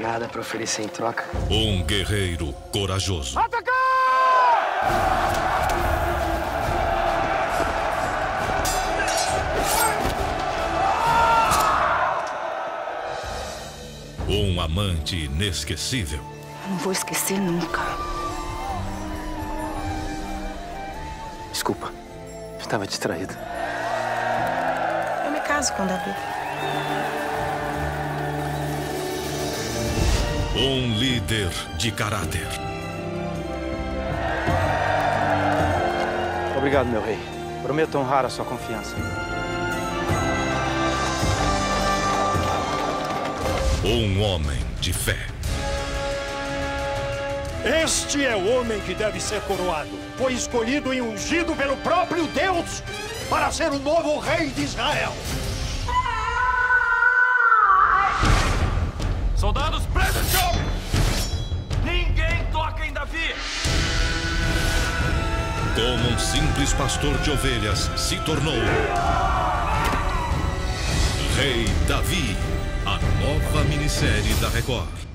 nada pra oferecer em troca. Um guerreiro corajoso. Atacar! Um amante inesquecível. Eu não vou esquecer nunca. Desculpa, estava distraído. Eu me caso com o Davi. Um líder de caráter. Obrigado, meu rei. Prometo honrar a sua confiança. Um homem de fé. Este é o homem que deve ser coroado. Foi escolhido e ungido pelo próprio Deus para ser o novo rei de Israel. Soldados, prendam esse homem! Ninguém toca em Davi! Como um simples pastor de ovelhas, se tornou Rei Davi, a nova minissérie da Record.